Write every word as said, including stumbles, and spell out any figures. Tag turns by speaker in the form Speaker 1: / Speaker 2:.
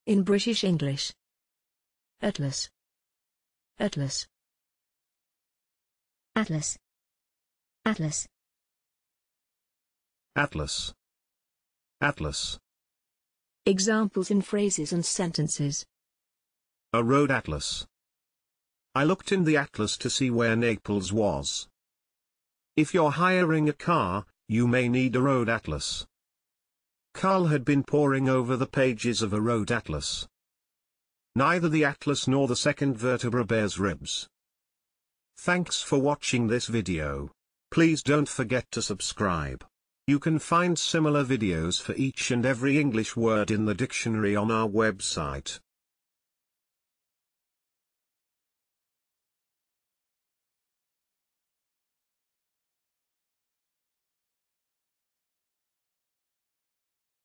Speaker 1: In British English. Atlas. Atlas.
Speaker 2: Atlas. Atlas.
Speaker 3: Atlas. Atlas.
Speaker 1: Examples in phrases and sentences.
Speaker 3: A road atlas. I looked in the atlas to see where Naples was. If you're hiring a car, you may need a road atlas. Carl had been poring over the pages of a road atlas. Neither the atlas nor the second vertebra bears ribs. Thanks for watching this video. Please don't forget to subscribe. You can find similar videos for each and every English word in the dictionary on our website.